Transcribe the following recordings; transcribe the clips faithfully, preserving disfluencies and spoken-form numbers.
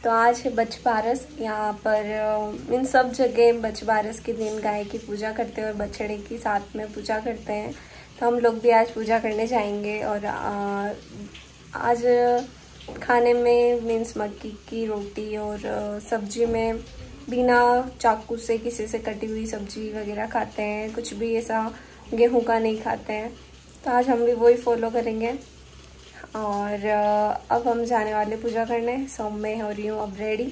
तो आज है बछबारस। यहाँ पर इन सब जगह बछबारस के दिन गाय की पूजा करते हैं और बछड़े की साथ में पूजा करते हैं। तो हम लोग भी आज पूजा करने जाएंगे। और आ, आज खाने में मीन्स मक्की की रोटी और सब्जी में बिना चाकू से किसी से कटी हुई सब्जी वगैरह खाते हैं, कुछ भी ऐसा गेहूं का नहीं खाते हैं। तो आज हम भी वही फॉलो करेंगे। और अब हम जाने वाले पूजा करने। सो मैं हो रही हूँ अब रेडी।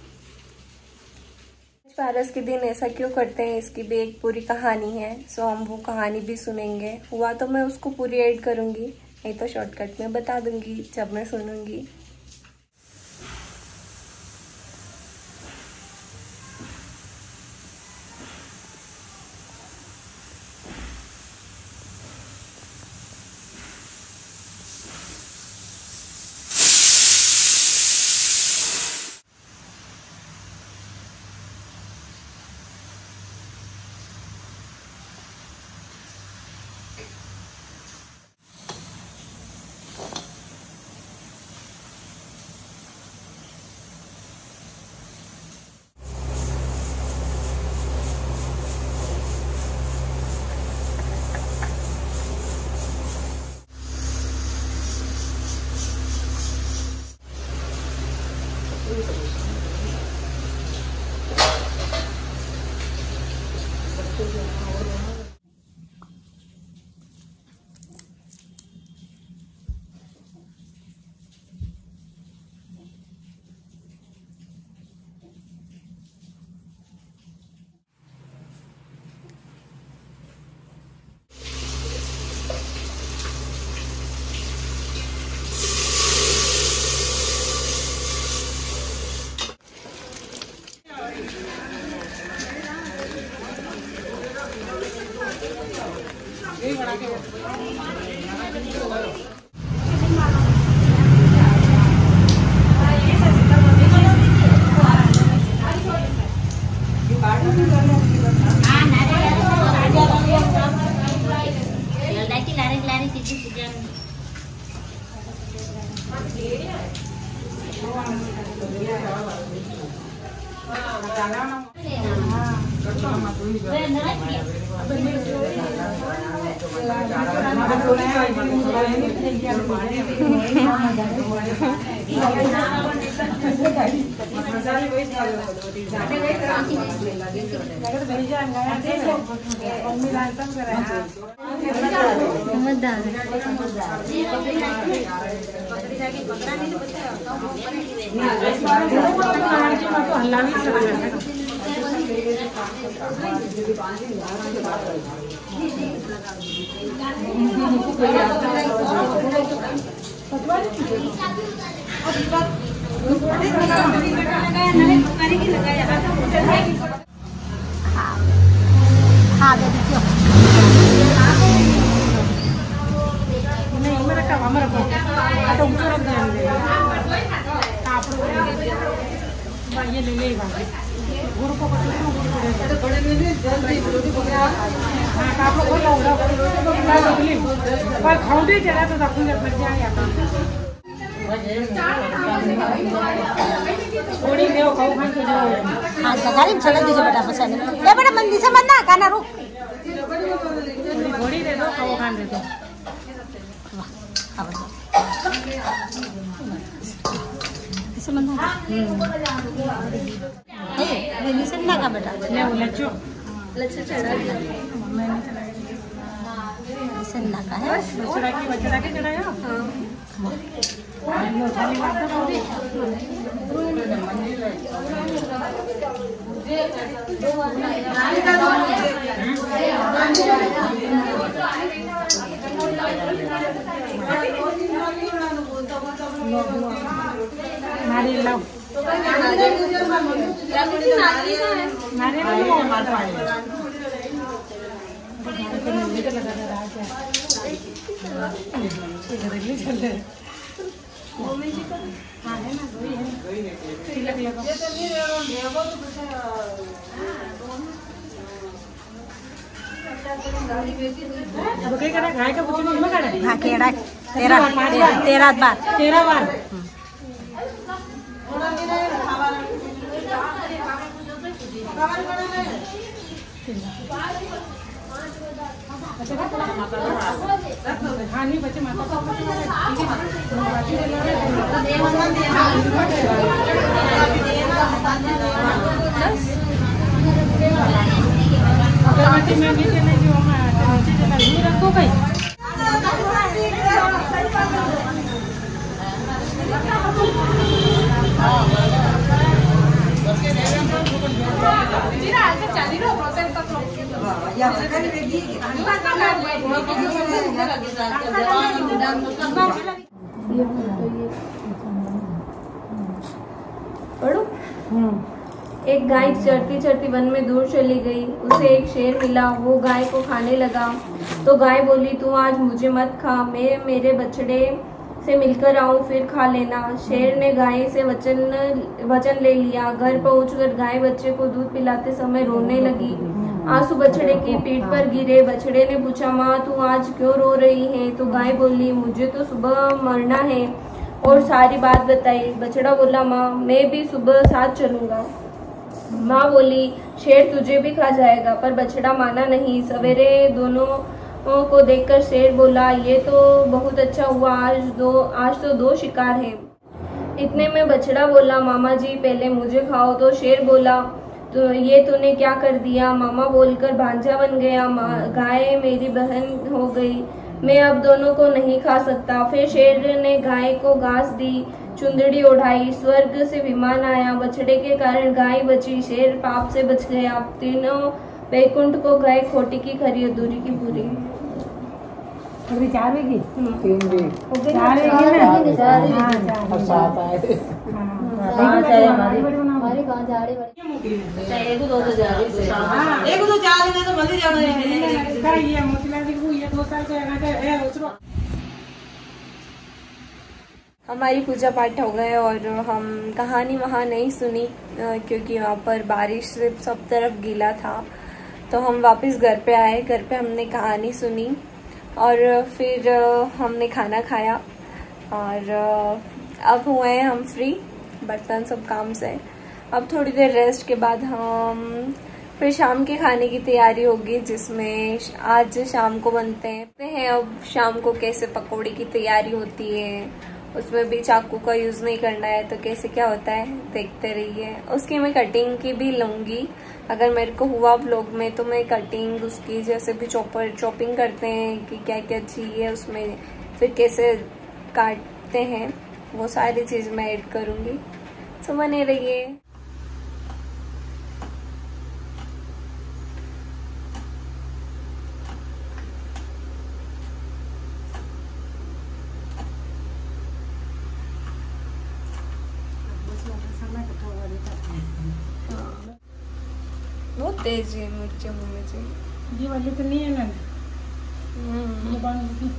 बछबारस के दिन ऐसा क्यों करते हैं, इसकी भी एक पूरी कहानी है। सो हम वो कहानी भी सुनेंगे। हुआ तो मैं उसको पूरी ऐड करूँगी, नहीं तो शॉर्टकट में बता दूंगी जब मैं सुनूंगी। हाँ दे दीजिए। नहीं मेरा काम हमारा काम तो ऊपर रख देंगे। आप लोग ये ले ले बाकी गुरु को बड़े में जल्दी जल्दी पकड़ा। हाँ आप लोग बोलो उड़ा क्या बोली पर खाओ दे जरा तो रखूंगे लग जाए थोड़ी देव खाओ खान के जाओ। हाँ गाड़ी में चला दीजिए बेटा पसंद ये बेटा मंदी से मत ना खाना रुक थोड़ी दे दो खाओ खान दे दो। इसे मत ना ये नहीं से ना का बेटा ले वो लच्चो लच्चो चढ़ा मैंने चढ़ाया इसे ना का है चढ़ा के चढ़ा के चढ़ाया। हां लो खाली बात तो पूरी नारियल लाओ नारियल लाओ मार पाए मम्मी जी का हां है ना वही है तिलक लगा ये तो नहीं रेवा तो कुछ अब क्या करा गाय का पूछ नहीं में करा हां केड़ा तेरा तेरा बार तेरा बार हाँ नहीं बच्चे माता में भी चलेगी नीचे रखो भाई। पढ़ो। एक गाय चरती चरती वन में दूर चली गई। उसे एक शेर मिला। वो गाय को खाने लगा तो गाय बोली, तू आज मुझे मत खा, मैं मेरे बछड़े से मिलकर आऊं फिर खा लेना। शेर ने गाय से वचन वचन ले लिया। घर पहुंचकर गाय बच्चे को दूध पिलाते समय रोने लगी। आंसू बछड़े की पीठ पर गिरे। बछड़े ने पूछा, माँ तू आज क्यों रो रही है? तो गाय बोली, मुझे तो सुबह मरना है, और सारी बात बताई। बछड़ा बोला, माँ मैं भी सुबह साथ चलूंगा। माँ बोली, शेर तुझे भी खा जाएगा, पर बछड़ा माना नहीं। सवेरे दोनों को देखकर शेर बोला, ये तो बहुत अच्छा हुआ, आज दो आज तो दो शिकार हैं। इतने में बछड़ा बोला, मामा जी पहले मुझे खाओ। तो शेर बोला, तो ये तूने क्या कर दिया? मामा बोलकर भांजा बन गया। गाय मेरी बहन हो गई, मैं अब दोनों को नहीं खा सकता। फिर शेर ने गाय को घास दी, चुंदड़ी उठाई, स्वर्ग से विमान आया। बछड़े के कारण गाय बची, शेर पाप से बच गया। तीनों वैकुंठ को गए, खोटी की खरी अधूरी की पूरी। चार वेगी तीन भी चार वेगी ना चार और सात आए थे। कहाँ जा रही हमारे कहाँ जा रही है? एक दो तो जा रही है। हाँ एक दो जा रही है तो मंदिर जाना है। क्या ये मोतीलाल जी को ये दो साल से आना है दूसरा। हमारी पूजा पाठ हो गए और हम कहानी वहाँ नहीं सुनी क्योंकि वहाँ पर बारिश से सब तरफ गीला था। तो हम वापस घर पे आए। घर पे हमने कहानी सुनी और फिर हमने खाना खाया और अब हुए हैं हम फ्री बर्तन सब काम से। अब थोड़ी देर रेस्ट के बाद हम फिर शाम के खाने की तैयारी होगी, जिसमें आज शाम को बनते हैं। अब शाम को कैसे पकौड़ी की तैयारी होती है, उसमें भी चाकू का यूज नहीं करना है, तो कैसे क्या होता है देखते रहिए। उसकी मैं कटिंग की भी लूंगी, अगर मेरे को हुआ व्लॉग में तो मैं कटिंग उसकी जैसे भी चॉपर चॉपिंग करते हैं कि क्या क्या चाहिए उसमें, फिर कैसे काटते हैं, वो सारी चीज मैं ऐड करूंगी। तो बने रहिए। बहुत तेज है मिर्ची मुझे चाहिए। ये वाली तो नहीं है ना। ये बन गई।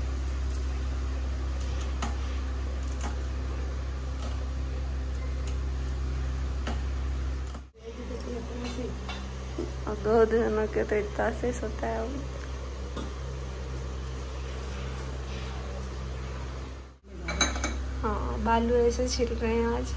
और दो दिनों के तो इतना से होता है वो। हाँ बालू ऐसे छिल रहे हैं आज।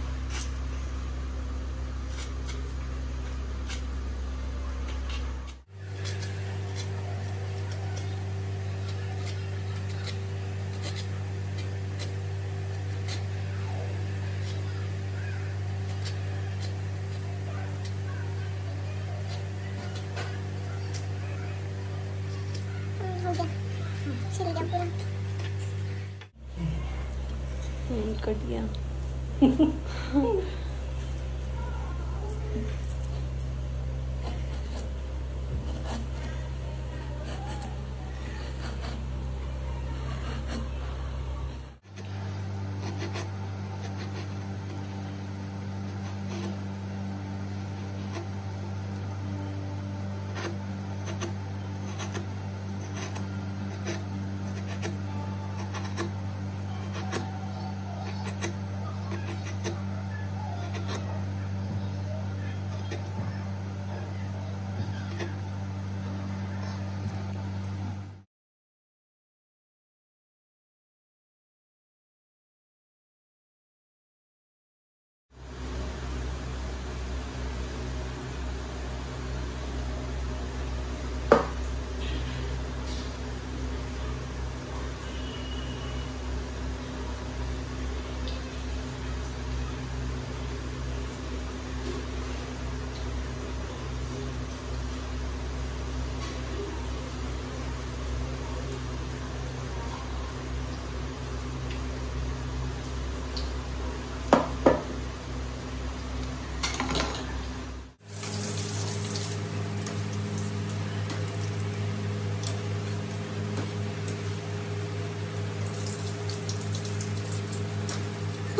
कट गया।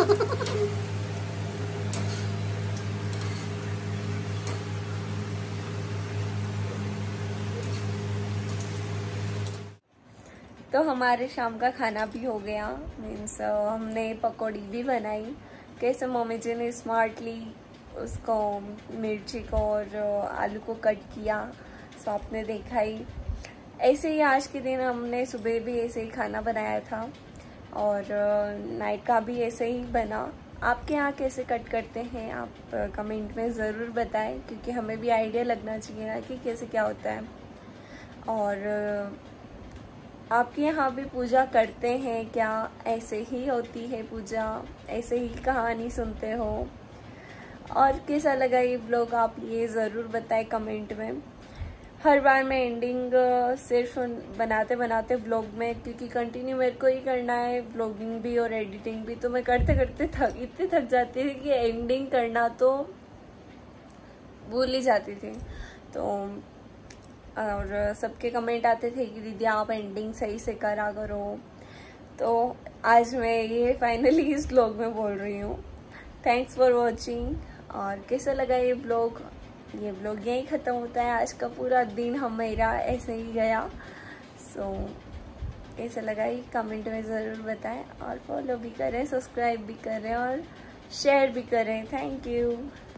तो हमारे शाम का खाना भी हो गया। मीन्स हमने पकौड़ी भी बनाई। कैसे मम्मी जी ने स्मार्टली उसको मिर्ची को और आलू को कट किया, सो आपने देखा ही। ऐसे ही आज के दिन हमने सुबह भी ऐसे ही खाना बनाया था और नाइट का भी ऐसे ही बना। आपके यहाँ कैसे कट करते हैं आप कमेंट में ज़रूर बताएं, क्योंकि हमें भी आइडिया लगना चाहिए ना कि कैसे क्या होता है। और आपके यहाँ भी पूजा करते हैं क्या? ऐसे ही होती है पूजा? ऐसे ही कहानी सुनते हो? और कैसा लगा ये व्लॉग आप ये ज़रूर बताएं कमेंट में। हर बार मैं एंडिंग सिर्फ बनाते बनाते व्लॉग में, क्योंकि कंटिन्यू मेरे को ही करना है व्लॉगिंग भी और एडिटिंग भी, तो मैं करते करते थक इतनी थक जाती थी कि एंडिंग करना तो भूल ही जाती थी। तो और सबके कमेंट आते थे कि दीदी आप एंडिंग सही से करा करो। तो आज मैं ये फाइनली इस व्लॉग में बोल रही हूँ। Thanks for watching. और कैसा लगा ये व्लॉग? ये व्लॉग यहीं ख़त्म होता है। आज का पूरा दिन हमारा ऐसे ही गया। सो so, कैसा लगा ये कमेंट में ज़रूर बताएं और फॉलो भी करें, सब्सक्राइब भी करें और शेयर भी करें। Thank you.